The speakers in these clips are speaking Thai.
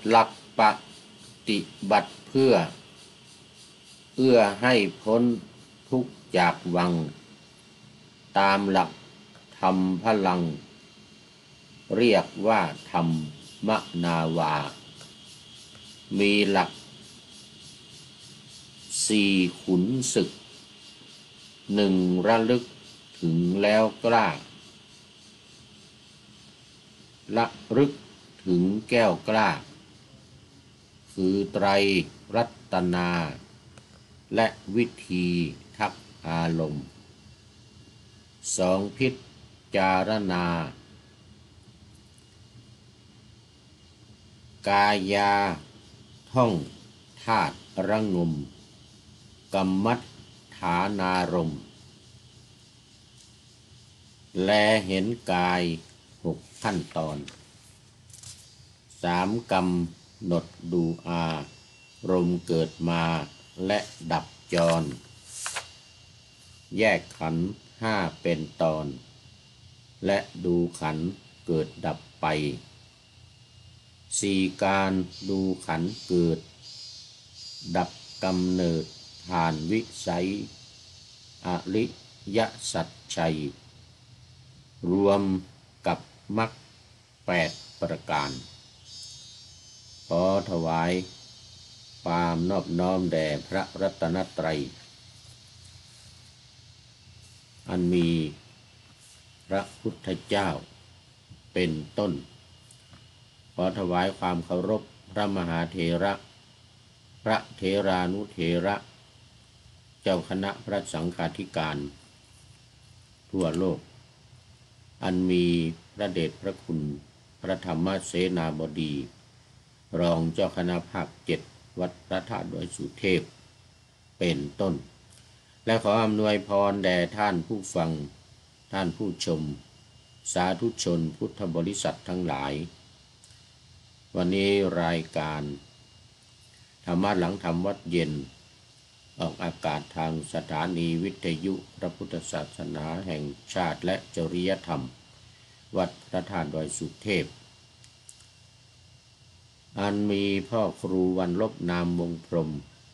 หลักปฏิบัติเพื่อเอื้อให้พ้นทุกข์จากวังตามหลักธรรมพลังเรียกว่าธรรมนาวามีหลักสี่ขุนศึกหนึ่งระลึกถึงแล้วกล้าระลึกถึงแก้วกล้าคือไตรรัตนาและวิธีทักอารมณ์สองพิจารณากายาท่องธาตุระงมกรรมัฏฐานารมณ์แลเห็นกาย6ขั้นตอน3กำหนดดูอารมณ์เกิดมาและดับจรแยกขันธ์5เป็นตอนและดูขันธ์เกิดดับไป4การดูขันธ์เกิดดับกำเนิดผ่านวิสัยอริยสัจชัยรวมกับมรรค8ประการขอถวายความนอบน้อมแด่พระรัตนตรัยอันมีพระพุทธเจ้าเป็นต้นขอถวายความเคารพพระมหาเถระพระเถรานุเถระเจ้าคณะพระสังฆาธิการทั่วโลกอันมีพระเดชพระคุณพระธรรมเสนาบดีรองเจ้าคณะภาค7วัดพระธาตุดอยสุเทพเป็นต้นและขออำนวยพรแด่ท่านผู้ฟังท่านผู้ชมสาธุชนพุทธบริษัททั้งหลายวันนี้รายการธรรมะหลังธรรมวัดเย็นออกอากาศทางสถานีวิทยุพระพุทธศาสนาแห่งชาติและจริยธรรมวัดพระธาตุดอยสุเทพอันมีพ่อครูวันลบนามวงพรหม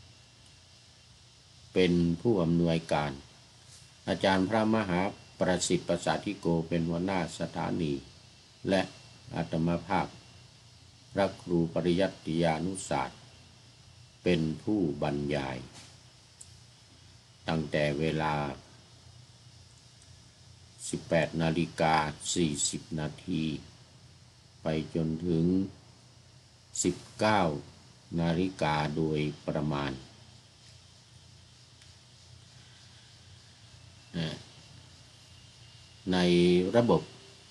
เป็นผู้อำนวยการอาจารย์พระมหาประสิทธิ์ประสาธิโกเป็นหัวหน้าสถานีและอาตมาภาพพระครูปริยัติยานุศาสตร์เป็นผู้บรรยายตั้งแต่เวลา 18:40 นาทีไปจนถึง 19 นาฬิกาโดยประมาณในระบบ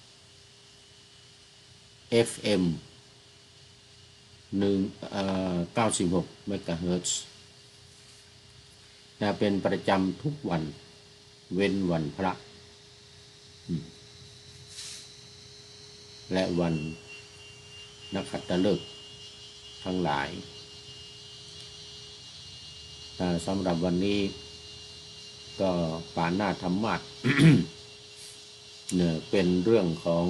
FM 96 เมกะเฮิรตซ์เป็นประจำทุกวันเว้นวันพระและวันนักขัตฤกษ์ทั้งหลายสำหรับวันนี้ก็ปานาธรรมะ เนี่ยเป็นเรื่องของ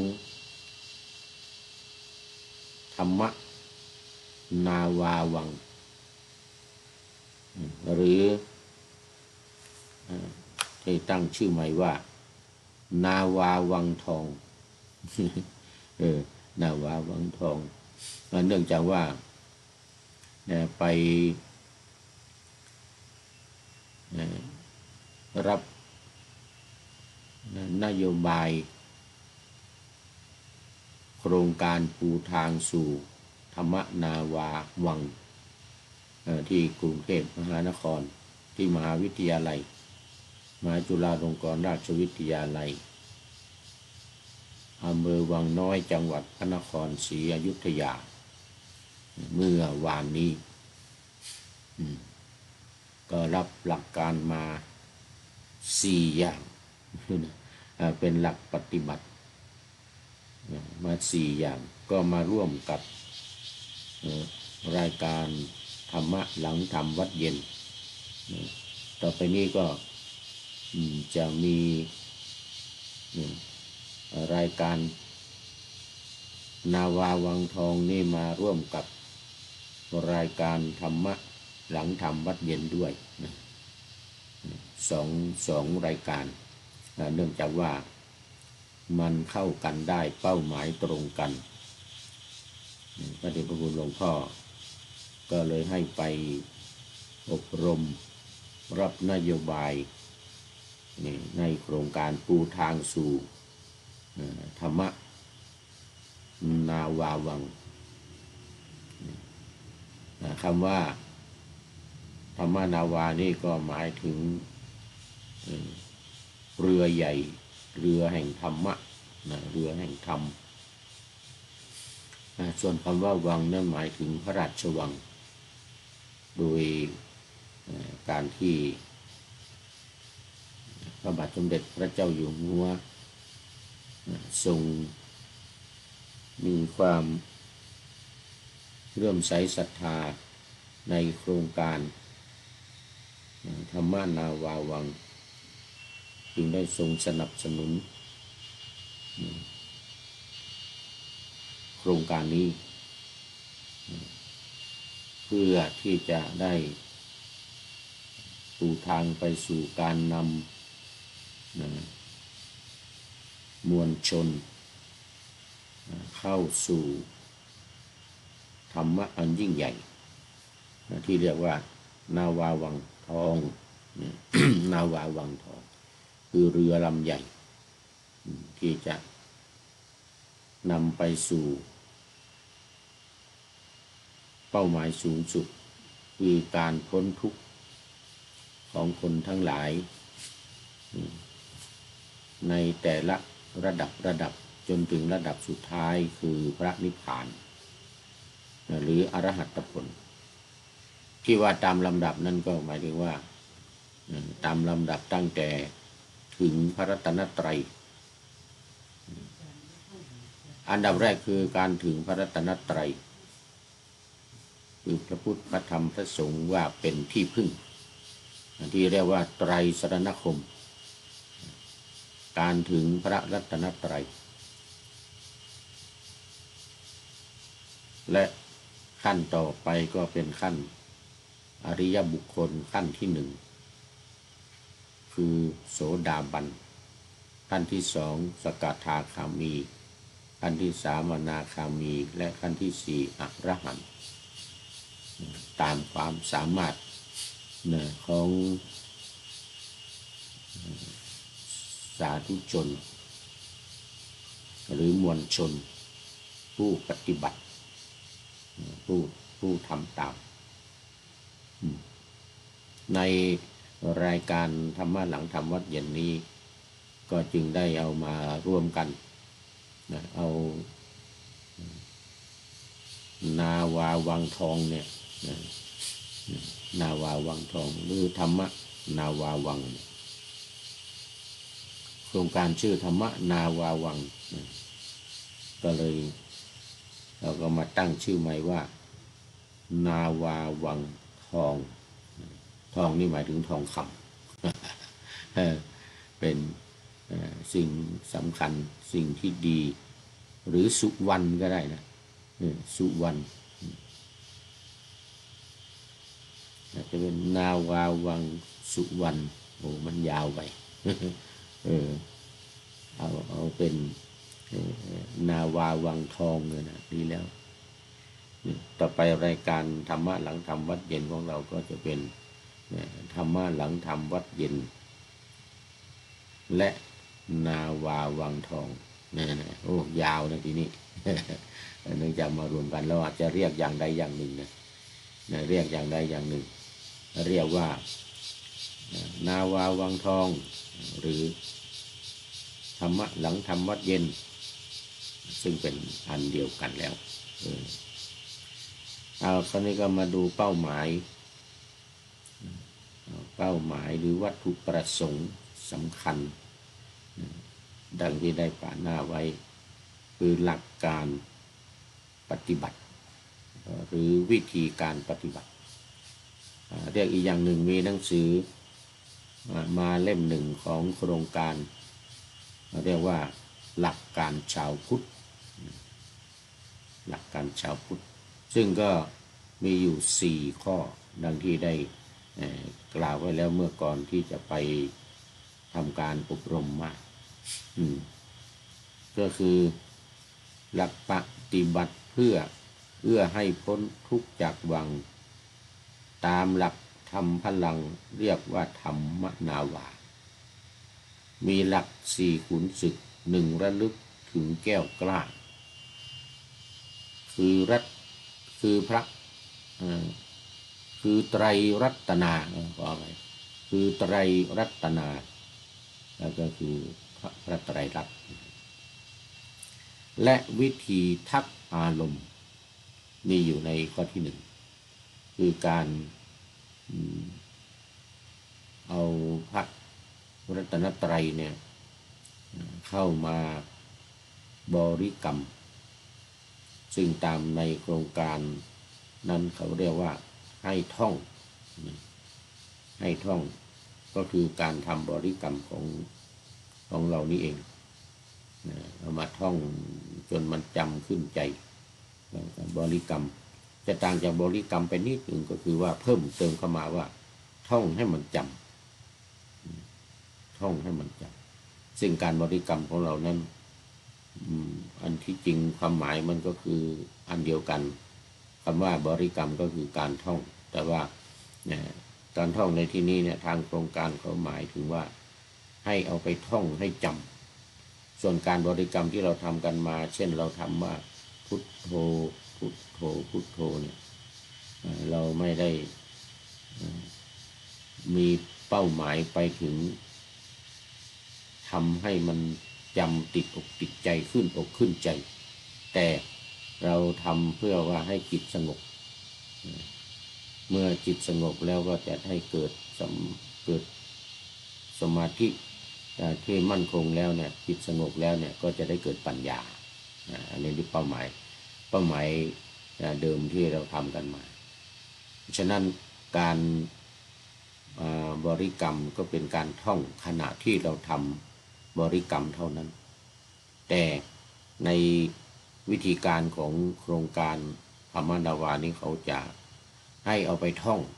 ธรรมนาวาวังหรือที่ตั้งชื่อใหม่ว่านาวาวังทอง นาวาวังทองเนื่องจากว่าไปรับนโยบายโครงการปูทางสู่ธรรมนาวาวังที่กรุงเทพมหานครที่มหาวิทยาลัยมหาจุฬาลงกรณราชวิทยาลัยอำเภอวังน้อยจังหวัดพระนครศรีอยุธยาเมื่อวานนี้ก็รับหลักการมา4อย่างเป็นหลักปฏิบัติมา4อย่างก็มาร่วมกับรายการธรรมะหลังธรรมวัดเย็นต่อไปนี้ก็จะมีรายการนาวาวังทองนี่มาร่วมกับรายการธรรมะหลังธรรมวัดเย็นด้วยนะสองรายการเนื่องจากว่ามันเข้ากันได้เป้าหมายตรงกันพระเดชพระคุณหลวงพ่อก็เลยให้ไปอบรมรับนโยบายในโครงการปูทางสู่ธรรมะนาวาวังคำว่าธรรมนาวานี่ก็หมายถึงเรือใหญ่เรือแห่งธรรมะเรือแห่งธรรมส่วนคำว่าวังนั่นหมายถึงพระราชวังโดยการที่พระบาทสมเด็จพระเจ้าอยู่หัวทรงมีความเลื่อมใสศรัทธาในโครงการธรรมนาวาวังจึงได้ทรงสนับสนุนโครงการนี้เพื่อที่จะได้ปูทางไปสู่การนำมวลชนเข้าสู่ธรรมะอันยิ่งใหญ่ที่เรียกว่านาวาวังทอง นาวาวังทองคือเรือลำใหญ่ที่จะนำไปสู่เป้าหมายสูงสุดคือการพ้นทุกข์ของคนทั้งหลายในแต่ละระดับจนถึงระดับสุดท้ายคือพระนิพพานหรืออรหัตผลที่ว่าตามลำดับนั่นก็หมายถึงว่าตามลำดับตั้งแต่ถึงพระรัตนตรัยอันดับแรกคือการถึงพระรัตนตรัยคือพระพุทธพระธรรมพระสงฆ์ว่าเป็นที่พึ่งที่เรียกว่าไตรสรณคมการถึงพระรัตนตรัยและขั้นต่อไปก็เป็นขั้นอริยบุคคลขั้นที่หนึ่งคือโสดาบันขั้นที่สองสกทาคามีขั้นที่สามอนาคามีและขั้นที่สี่อรหันต์ตามความสามารถของสาธุชนหรือมวลชนผู้ปฏิบัติผู้ทำตามในรายการธรรมะหลังธรรมวัดเย็นนี้ก็จึงได้เอามาร่วมกันเอานาวาวังทองเนี่ยนาวาวังทองหรือธรรมะนาวาวังโครงการชื่อธรรมะนาวาวังก็เลยเราก็มาตั้งชื่อใหม่ว่านาวาวังทองทองนี่หมายถึงทองคำเป็นสิ่งสำคัญสิ่งที่ดีหรือสุวรรณก็ได้นะสุวรรณจะเป็นนาวาวังสุวรรณโอ้มันยาวไปเอาเป็นนาวาวังทองเลยนะดีแล้วต่อไปรายการธรรมะหลังธรรมวัดเย็นของเราก็จะเป็นธรรมะหลังธรรมวัดเย็นและนาวาวังทองนะโอ้ยาวนะทีนี้ เนื่องจากมารวมกันเราอาจจะเรียกอย่างใดอย่างหนึ่งนะเรียกอย่างใดอย่างหนึ่งเรียกว่านาวาวังทองหรือธรรมะหลังธรรมวัดเย็นซึ่งเป็นอันเดียวกันแล้วคราวนี้ก็มาดูเป้าหมายหรือวัตถุประสงค์สำคัญดังที่ได้ป่าหน้าไว้คือหลักการปฏิบัติหรือวิธีการปฏิบัติเรียกอีกอย่างหนึ่งมีหนังสือมาเล่มหนึ่งของโครงการเรียกว่าหลักการชาวพุทธหลักการชาวพุทธซึ่งก็มีอยู่4 ข้อดังที่ได้กล่าวไว้แล้วเมื่อก่อนที่จะไปทำการอบรมมาก็คือหลักปฏิบัติเพื่อเอื้อให้พ้นทุกข์จากวังตามหลักธรรมพลังเรียกว่าธรรมนาวามีหลัก4 ขุนศึก 1ระลึกถึงแก้วกล้าคือพระคือไตรรัตนาขออะไรคือไตรรัตนาแล้วก็คือพระไตรลักษณ์และวิธีทักอารมณ์มีอยู่ในข้อที่ 1คือการเอาพระรัตนตรัยเนี่ยเข้ามาบริกรรมซึ่งตามในโครงการนั้นเขาเรียกว่าให้ท่องก็คือการทำบริกรรมของเรานี่เองเอามาท่องจนมันจำขึ้นใจบริกรรมจะต่างจากบริกรรมไปนิดหนึ่งก็คือว่าเพิ่มเติมเข้ามาว่าท่องให้มันจำท่องให้มันจำซึ่งการบริกรรมของเรานั้นอันที่จริงความหมายมันก็คืออันเดียวกันคำว่าบริกรรมก็คือการท่องแต่ว่าการท่องในที่นี้เนี่ยทางโครงการเขาหมายถึงว่าให้เอาไปท่องให้จำส่วนการบริกรรมที่เราทำกันมาเช่นเราทำว่าพุทโธพุทโธพุทโธเนี่ยเราไม่ได้มีเป้าหมายไปถึงทำให้มันจำติดอกติดใจขึ้นอกขึ้นใจแต่เราทำเพื่อว่าให้จิตสงบเมื่อจิตสงบแล้วก็จะให้เกิดสมาธิที่มั่นคงแล้วเนี่ยจิตสงบแล้วเนี่ยก็จะได้เกิดปัญญาอันนี้คือเป้าหมายเดิมที่เราทำกันมาฉะนั้นการบริกรรมก็เป็นการท่องขณะที่เราทำบริกรรมเท่านั้นแต่ในวิธีการของโครงการธรรมนาวานี้เขาจะให้เอาไปท่อง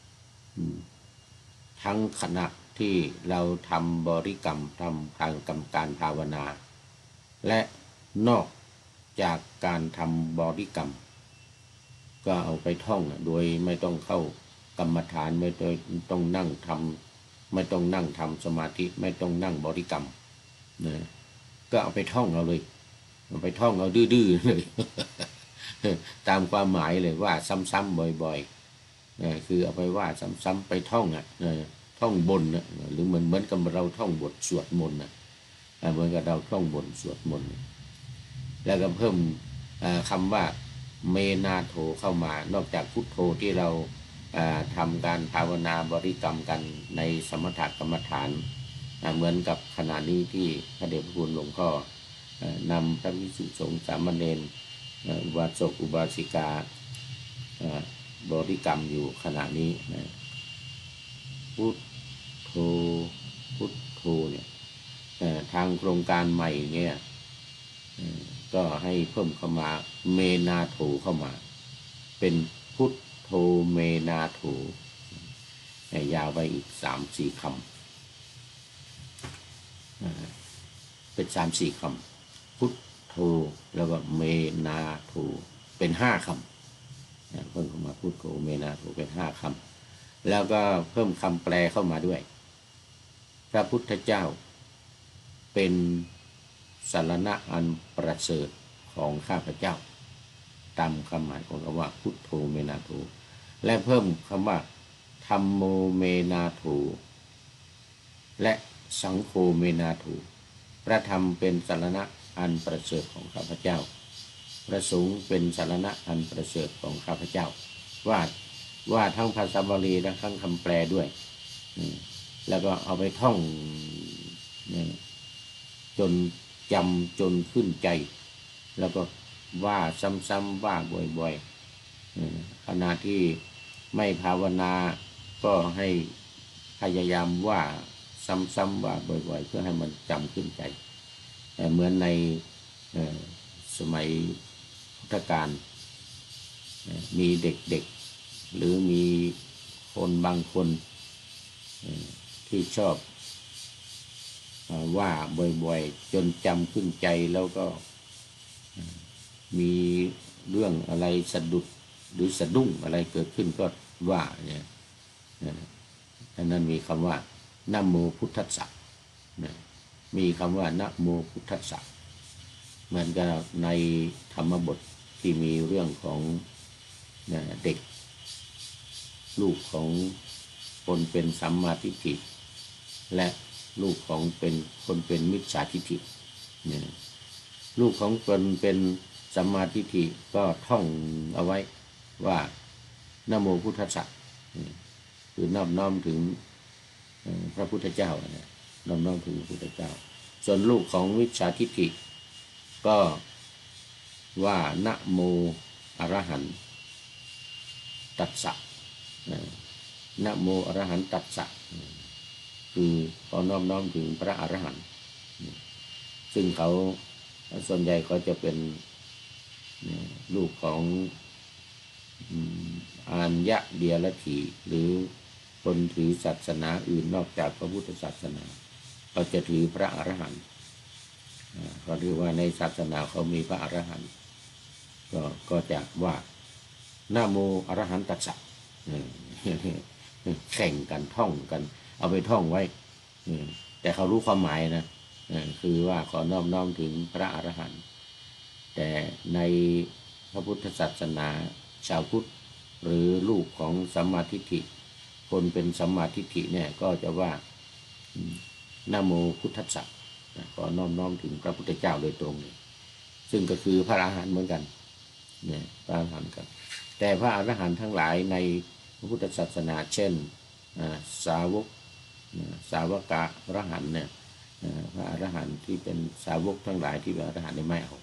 ทั้งขณะที่เราทำบริกรรมทำทางการภาวนาและนอกจากการทำบริกรรมก็เอาไปท่องโดยไม่ต้องเข้ากรรมฐานไม่ต้องนั่งทำไม่ต้องนั่งทำสมาธิไม่ต้องนั่งบริกรรมนะก็เอาไปท่องเอาเลยเอาไปท่องเอาดื้อๆเลย ตามความหมายเลยว่าซ้ำๆบ่อยๆคือเอาไปว่าซ้ำๆไปท่องท่องบนหรือเหมือนกับเราท่องบทสวดมนต์เหมือนกับเราท่องบทสวดมนต์แล้วก็เพิ่มคำว่าเมนาโถเข้ามานอกจากพุทโธที่เราทำการภาวนาบริกรรมกันในสมถกรรมฐานเหมือนกับขณะนี้ที่พระเดชพระคุณหลวงพ่อนำพระภิกษุสงฆ์สามเณรอุบาสกอุบาสิกาบริกรรมอยู่ขณะนี้พุทโธพุทโธเนี่ยทางโครงการใหม่เนี่ยก็ให้เพิ่มเข้ามาเมนาโถเข้ามาเป็นพุทโธเมนาโถยาวไปอีก 3-4 คำเป็น 3-4 คำพุทโธแล้วก็เมนาโถเป็น5 คำเพิ่มเข้ามาพุทโธเมนาโถเป็น5 คำแล้วก็เพิ่มคำแปลเข้ามาด้วยพระพุทธเจ้าเป็นสรณะอันประเสริฐของข้าพเจ้าตามคำหมายของคำว่าพุทโธเมนาโถและเพิ่มคำว่าธัมโมเมนาโถและสังโฆเมนาโถพระธรรมเป็นสรณะอันประเสริฐของข้าพเจ้าพระสงฆ์เป็นสรณะอันประเสริฐของข้าพเจ้าว่าทั้งภาษาบาลีและทั้งคำแปลด้วยแล้วก็เอาไปท่องจนจำจนขึ้นใจแล้วก็ว่าซ้ำๆว่าบ่อยๆขณะที่ไม่ภาวนาก็ให้พยายามว่าซ้ำๆว่าบ่อยๆเพื่อให้มันจำขึ้นใจเหมือนในสมัยพุทธกาลมีเด็กๆหรือมีคนบางคนที่ชอบว่าบ่อยๆจนจำขึ้นใจแล้วก็มีเรื่องอะไรสะดุดหรือสะดุ้งอะไรเกิดขึ้นก็ว่าเนี่ยดังนั้นมีคำว่านะโมพุทธัสสะมีคำว่านะโมพุทธัสสะเหมือนกับในธรรมบทที่มีเรื่องของเด็กลูกของคนเป็นสัมมาทิฏฐิและลูกของคนเป็นมิจฉาทิฏฐิลูกของคนเป็นสัมมาทิฏฐิก็ท่องเอาไว้ว่านะโมพุทธัสสะคือนอบน้อมถึงพระพุทธเจ้านะน้อมน้อมถึงพระพุทธเจ้าส่วนลูกของมิจฉาทิฏฐิก็ว่านะโมอรหันตัสสะนะโมอรหันตัสสะคือขอน้อมน้อมถึงพระอรหันต์ซึ่งเขาส่วนใหญ่ก็จะเป็นลูกของอานยะเดียรถีหรือคนถือศาสนาอื่นนอกจากพระพุทธศาสนาเขาจะถือพระอรหันต์เขาเรียกว่าในศาสนาเขามีพระอรหันต์ก็จะว่านะโมอรหันตัสสะแข่งกันท่องกันเอาไปท่องไว้แต่เขารู้ความหมายนะคือว่าขอน้อมน้อมถึงพระอรหันต์แต่ในพระพุทธศาสนาชาวพุทธหรือลูกของสัมมาทิฏฐิคนเป็นสัมมาทิฏฐิเนี่ยก็จะว่านะโมพุทธัสสะขอน้อมน้อมถึงพระพุทธเจ้าโดยตรงเลยซึ่งก็คือพระอรหันต์เหมือนกันเนี่ยพระอรหันต์กันแต่พระอรหันต์ทั้งหลายในพระพุทธศาสนาเช่นสาวกะอรหันต์เนี่ยพระอรหันต์ที่เป็นสาวกทั้งหลายที่เป็นอรหันต์ไม่เอา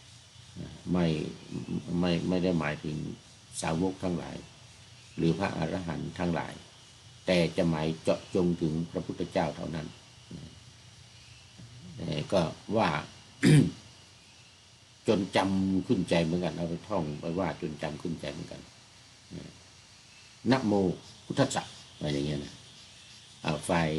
ไม่ได้หมายถึงสาวกทั้งหลายหรือพระอรหันต์ทั้งหลายแต่จะหมายเจาะจงถึงพระพุทธเจ้าเท่านั้นก็ว่า จนจำขึ้นใจเหมือนกันเอาไปท่องไปว่าจนจำขึ้นใจเหมือนกันนะโมพุทธัสสะอะไรอย่างเงี้ยนะฝ่าย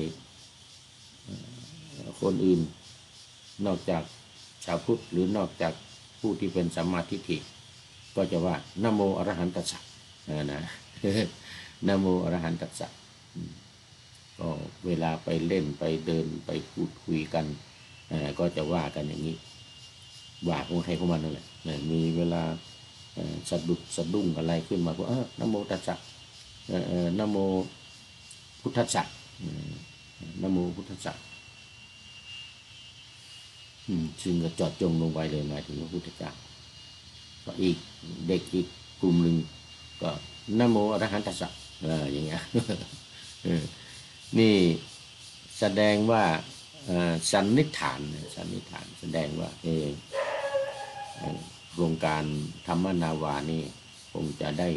คนอื่นนอกจากชาวพุทธหรือนอกจากผู้ที่เป็นสัมมาทิฏฐิก็จะว่านะโมอรหันตัสสะนะนะโมอรหันตัสสะก็เวลาไปเล่นไปเดินไปพูดคุยกันก็จะว่ากันอย่างนี้ว่าของใครของมันนั่นแหละมีเวลาสะดุดสะดุ้งอะไรขึ้นมาก็นะโมตัสสะนะโมพุทธัสสะนะโมพุทธัสสะซึ่งก็จอดจงลงไปเลยหมายถึงพระพุทธเจ้าก็อีกเด็กอีกกลุ่มหนึ่งก็นะโมอรหันตัสสะอย่างเงี้ยนี่แสดงว่าสันนิษฐานแสดงว่าโครงการธรรมนาวานี่คงจะได้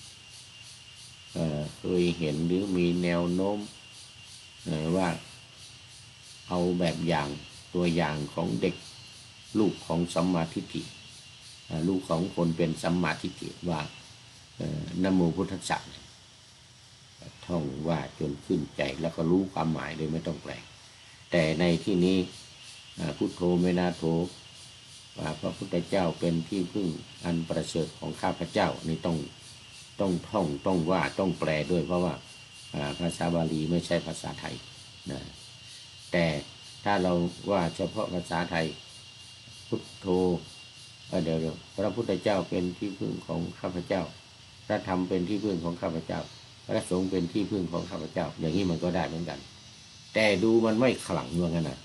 เคยเห็นหรือมีแนวโน้มว่าเอาแบบอย่างตัวอย่างของเด็กลูกของสัมมาทิฏฐิลูกของคนเป็นสัมมาทิฏฐิว่านะโมพุทธัสสะท่องว่าจนขึ้นใจแล้วก็รู้ความหมายโดยไม่ต้องแปลแต่ในที่นี้พุทโธเมนาโธว่าพระพุทธเจ้าเป็นที่พึ่งอันประเสริฐของข้าพเจ้านี่ต้องท่องต้องว่าต้องแปลด้วยเพราะว่าภาษาบาลีไม่ใช่ภาษาไทยนะแต่ถ้าเราว่าเฉพาะภาษาไทยพุทโธเดี๋ยวพระพุทธเจ้าเป็นที่พึ่งของข้าพเจ้าพระธรรมเป็นที่พึ่งของข้าพเจ้าพระสงฆ์เป็นที่พึ่งของข้าพเจ้าอย่างนี้มันก็ได้เหมือนกันแต่ดูมันไม่ขลังว่างั้นนะ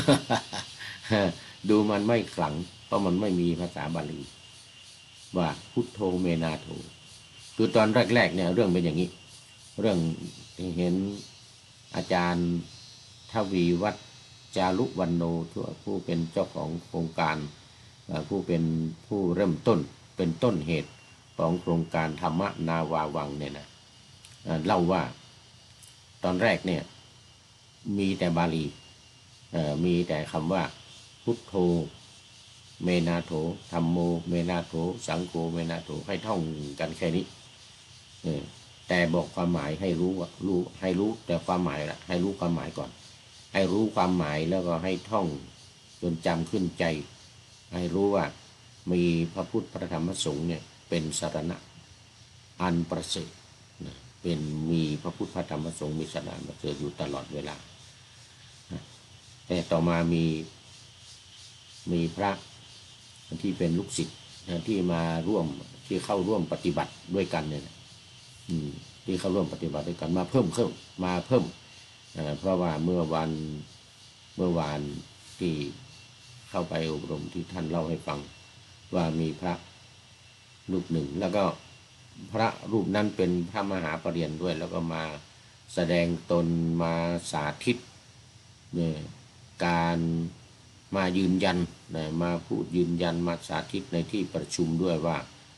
ดูมันไม่ขลังเพราะมันไม่มีภาษาบาลีว่าพุทโธเมนาโธคือตอนแรกๆเนี่ยเรื่องเป็นอย่างนี้เรื่องเห็นอาจารย์ทวีวัฒน์จารุวรรณโนผู้เป็นเจ้าของโครงการผู้เป็นผู้เริ่มต้นเป็นต้นเหตุของโครงการธรรมนาวาวังเนี่ยนะเล่าว่าตอนแรกเนี่ยมีแต่บาลีมีแต่คำว่าพุทโธเมนาโถธัมโมเมนาโถสังโฆเมนาโถให้ท่องกันแค่นี้แต่บอกความหมายให้รู้ให้รู้แต่ความหมายละให้รู้ความหมายก่อนให้รู้ความหมายแล้วก็ให้ท่องจนจำขึ้นใจให้รู้ว่ามีพระพุทธพระธรรมพระสงฆ์เนี่ยเป็นสรณะอันประเสริฐเป็นมีพระพุทธพระธรรมพระสงฆ์มีสรณะประเสริฐอยู่ตลอดเวลาแต่ต่อมามีพระที่เป็นลูกศิษย์ที่มาร่วมที่เข้าร่วมปฏิบัติด้วยกันเนี่ยที่เข้าร่วมปฏิบัติด้วยกันมาเพิ่มเพราะว่าเมื่อวานที่เข้าไปอบรมที่ท่านเล่าให้ฟังว่ามีพระรูปหนึ่งแล้วก็พระรูปนั้นเป็นพระมหาปรริญญาด้วยแล้วก็มาแสดงตนมาสาธิตเนี่ยการมายืนยันมาพูดยืนยันมาสาธิตในที่ประชุมด้วยว่า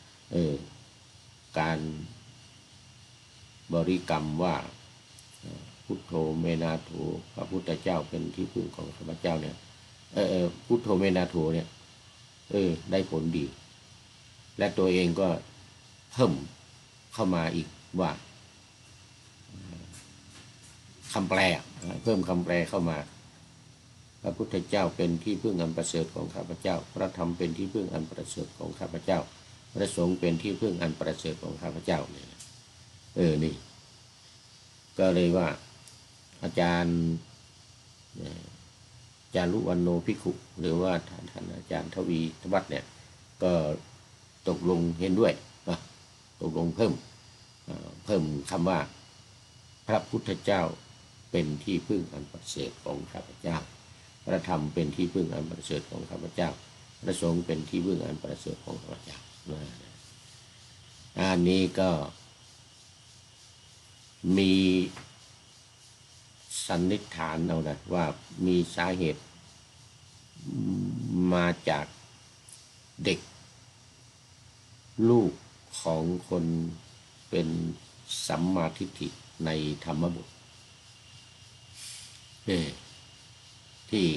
การบริกรรมว่าพุทโธเมนาโถพระพุทธเจ้าเป็นที่พึ่งของข้าพเจ้าเนี่ยพุทโธเมนาโถเนี่ยได้ผลดีและตัวเองก็เพิ่มเข้ามาอีกว่าคำแปลเพิ่มคำแปลเข้ามาพระพุทธเจ้าเป็นที่พึ่งอันประเสริฐของข้าพเจ้าพระธรรมเป็นที่พึ่งอันประเสริฐของข้าพเจ้าพระสงฆ์เป็นที่พึ่งอันประเสริฐของข้าพเจ้าเนี่ยนี่ก็เลยว่าอาจารย์จารุวรรณโนภิกขุหรือว่าท่านอาจารย์ทวีวัฒน์เนี่ยก็ตกลงเห็นด้วยตกลงเพิ่มคำว่าพระพุทธเจ้าเป็นที่พึ่งอันประเสริฐของข้าพเจ้าพระธรรมเป็นที่พึ่งอันประเสริฐของข้าพเจ้าพระสงฆ์เป็นที่พึ่งอันประเสริฐของข้าพเจ้าอันนี้ก็มีสันนิษฐานเอานะว่ามีสาเหตุมาจากเด็กลูกของคนเป็นสัมมาทิฏฐิในธรรมบทที่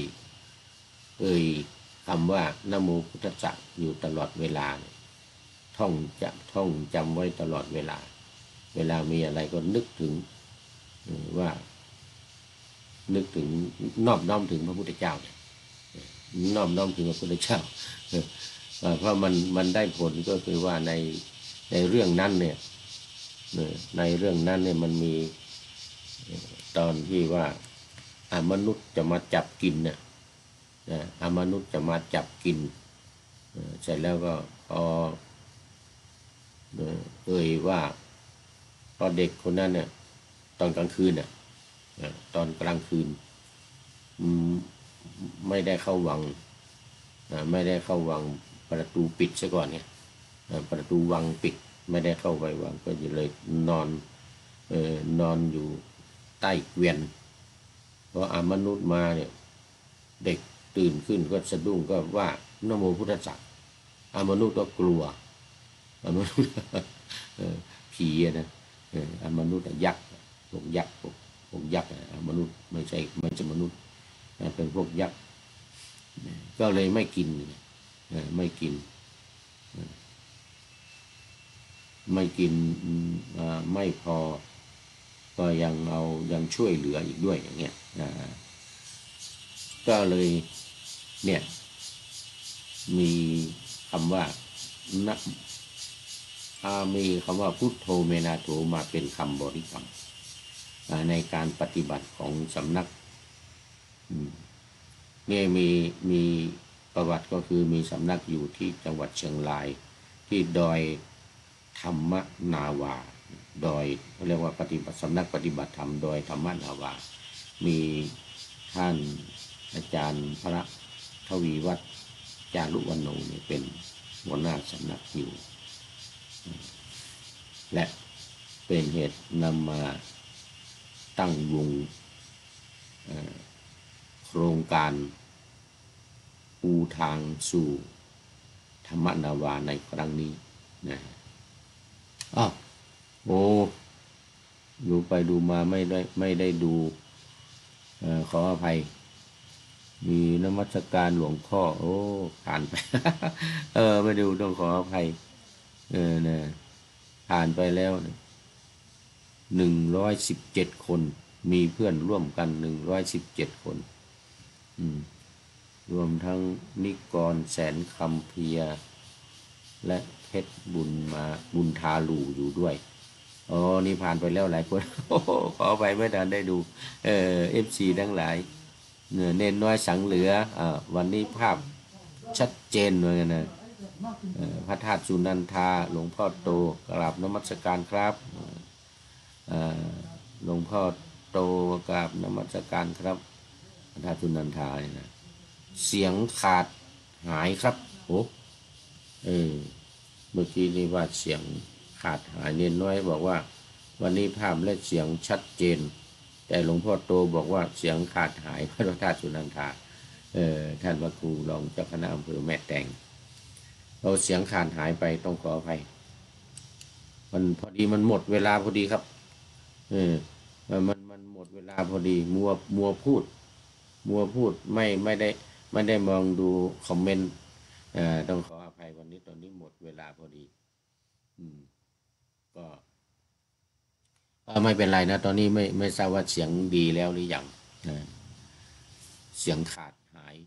คำว่านะโมพุทธัสสะอยู่ตลอดเวลาท่องจำไว้ตลอดเวลามีอะไรก็นึกถึงว่านึกถึงนอบน้อมถึงพระพุทธเจ้าเนี่ยนอบน้อมถึงพระพุทธเจ้าเพราะมันได้ผลก็คือว่าในเรื่องนั้นเนี่ยในเรื่องนั้นเนี่ยมันมีตอนที่ว่ามนุษย์จะมาจับกินเนี่ยมนุษย์จะมาจับกินเสร็จแล้วก็พอว่าพอเด็กคนนั้นเนี่ยตอนกลางคืนเนี่ยตอนกลางคืนไม่ได้เข้าวังประตูปิดซะก่อนเนี่ยประตูวังปิดไม่ได้เข้าไปวังก็เลยนอนอยู่ใต้เกวียนพอมนุษย์มาเนี่ยเด็กตื่นขึ้นก็สะดุ้งก็ว่านะโมพุทธัสสะมนุษย์ก็กลัวมนุษย์ผีนะมนุษย์ยักษ์พวกยักษ์มนุษย์ไม่ใช่มนุษย์เป็นพวกยักษ์ก็เลยไม่กินไม่พอก็ยังช่วยเหลืออีกด้วยอย่างเงี้ยก็เลยเนี่ยมีคำว่ามีคำว่าพุทโธเมนาโถมาเป็นคำบริกรรมในการปฏิบัติของสำนักนี่มีประวัติก็คือมีสำนักอยู่ที่จังหวัดเชียงรายที่ดอยธรรมนาวาดอยเขาเรียกว่าสำนักปฏิบัติธรรมดอยธรรมนาวามีท่านอาจารย์พระทวีวัฒน์จารุวรรณโนเนี่ยเป็นหัวหน้าสำนักอยู่และเป็นเหตุนำมาตั้งวงโครงการปูทางสู่ธรรมนาวาในครั้งนี้นะดูไปดูมาไม่ได้ดูขออภัยมีนมัสการหลวงพ่อโอ้ผ่านไป ไม่ดูต้องขออภัยนะผ่านไปแล้ว117 คนมีเพื่อนร่วมกัน117 คนรวมทั้งนิกรแสนคำเพียและเพชรบุญทาลูอยู่ด้วยอ๋อนี่ผ่านไปแล้วหลายคน โอ้โหขอไปไม่ทันได้ดูFC ทั้งหลายเน้นน้อยสังเหลือวันนี้ภาพชัดเจนเลยนะพระธาตุสุนันทาหลวงพ่อโตกราบนมัสการครับหลวงพ่อโตกราบนมัสการครับพระธาตุสุนันทาเนี่ยนะเสียงขาดหายครับโอ้เมื่อกี้นี่ว่าเสียงขาดหายเน้นน้อยบอกว่าวันนี้ภาพและเสียงชัดเจนแต่หลวงพ่อโตบอกว่าเสียงขาดหายพระธาตุสุนันทาท่านพระครูรองเจ้าคณะอำเภอแม่แตงเราเสียงขาดหายไปต้องขออภัยมันพอดีมันหมดเวลาพอดีครับมันหมดเวลาพอดีมัวพูดไม่ได้มองดูคอมเมนต์ต้องขออภัยวันนี้ตอนนี้หมดเวลาพอดีก็ไม่เป็นไรนะตอนนี้ไม่ทราบว่าเสียงดีแล้วหรือยังเสียงขาดหาย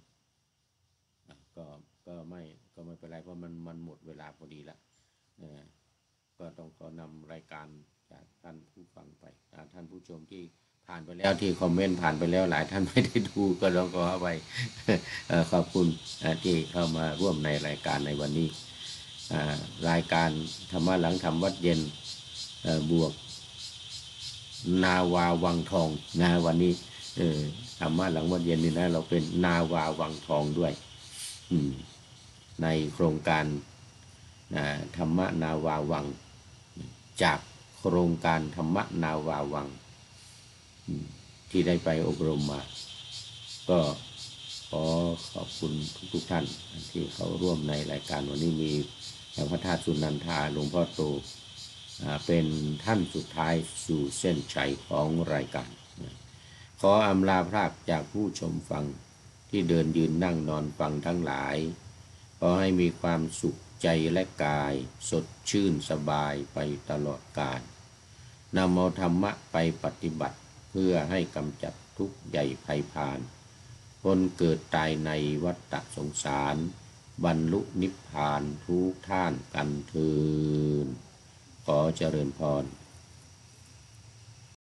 ก็ไม่เป็นไรเพราะมันหมดเวลาพอดีแล้วก็ต้องขอนำรายการจากท่านผู้ฟังไปท่านผู้ชมที่ผ่านไปแล้วที่คอมเมนต์ผ่านไปแล้วหลายท่านไม่ได้ดูก็ต้องขอไปขอบคุณที่เข้ามาร่วมในรายการในวันนี้รายการธรรมะหลังธรรมวัดเย็นบวกนาวาวังทองนะวันนี้ธรรมะหลังวัดเย็นนี่นะเราเป็นนาวาวังทองด้วยในโครงการธรรมะนาวาวังจากโครงการธรรมะนาวาวังที่ได้ไปอบรมมาก็ขอขอบคุณทุกท่านที่เขาร่วมในรายการวันนี้มีพระธาตุสุนันทาหลวงพ่อโตเป็นท่านสุดท้ายสู่เส้นชัยของรายการขออำลาพรากจากผู้ชมฟังที่เดินยืนนั่งนอนฟังทั้งหลายขอให้มีความสุขใจและกายสดชื่นสบายไปตลอดกาลนำเอาธรรมะไปปฏิบัติเพื่อให้กำจัดทุกข์ใหญ่ภัยพานคนเกิดตายในวัฏสงสารบรรลุนิพพานทุกท่านกันเถิดขอเจริญพร